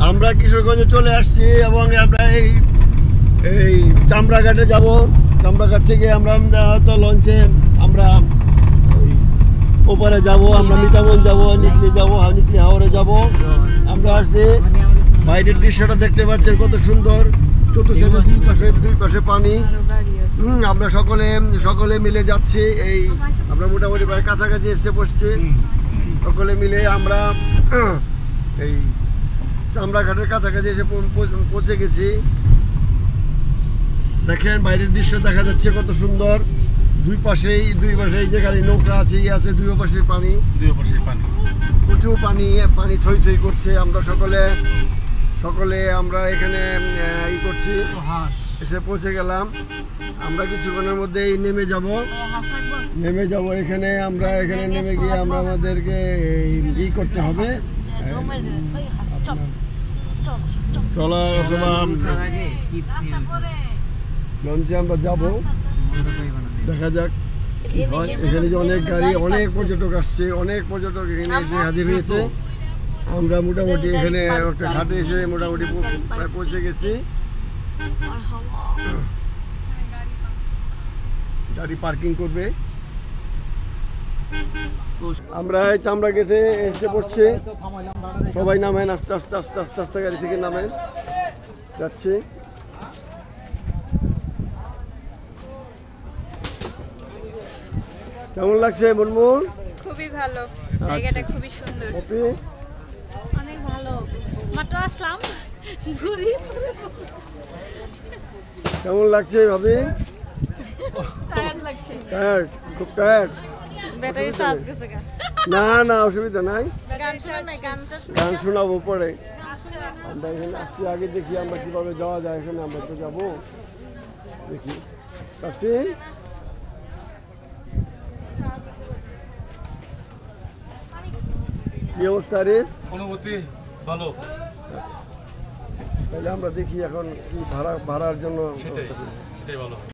আমরা কিশোরগঞ্জে চলে আসছি এবং আমরা এই চামড়াঘাটে যাব। চামড়াঘাট থেকে আমরা হয়তো লঞ্চে আমরা ওপারে যাব, আমরা মিঠামন যাব, নিকলি যাব, নিকলি হাওরে যাব। আমরা আসছি, বাইরের দৃশ্যটা দেখতে পাচ্ছেন কত সুন্দর, চতুর্থে দুই পাশে পানি। আমরা সকলে মিলে যাচ্ছি। এই আমরা মোটামুটি প্রায় কাছাকাছি এসে বসছি। সকলে মিলে আমরা এই চামড়াঘাটের কাছাকাছি এসে পৌঁছে গেছি। দেখেন বাইরের দৃশ্য দেখা যাচ্ছে কত সুন্দর। দুই পাশেই যে গাড়ি নৌকা আছে আছে, দুই পাশে পানি, প্রচুর পানি থই থই করছে। আমরা সকলে আমরা এখানে করছি, এসে পৌঁছে গেলাম। আমরা কিছুক্ষণের মধ্যেই নেমে যাব এখানে। আমরা এখানে নেমে গিয়ে আমরা আমাদেরকে করতে হবে, ট্রলার অথবা লঞ্চে আমরা যাব। দেখা যাক কি হয়। এখানে যে অনেক গাড়ি, অনেক পর্যটক আসছে, অনেক পর্যটক এখানে এসে হাজির হয়েছে। আমরা মোটামুটি এখানে একটা ঘাটে এসে মোটামুটি পৌঁছে গেছি। গাড়ি পার্কিং করবে। আমরা এই চামড়া গেটে এসে পড়ছি। সবাই নামেন, আস্তে আস্তে আস্তে আস্তে আস্তে গাড়ি থেকে নামেন, যাচ্ছি। কেমন লাগছে মুনমুন? খুবই ভালো, জায়গাটা খুবই সুন্দর, অনেক ভালো। মাত্র আসলাম, কেমন লাগছে ভাবি? টায়ার্ড লাগছে, খুব টায়ার্ড। ব্যাটারি চার্জ গেছে। না অসুবিধা নাই, গান শোনাবো পরে। আমরা এখানে আসছি, আগে দেখি আমরা কিভাবে যাওয়া যায়। এখানে আমরা তো যাবো, দেখি। আসি, কি অবস্থা রে? অনুভূতি ভালো। তাহলে আমরা দেখি এখন কি ভাড়ার জন্য সেটাই ভালো।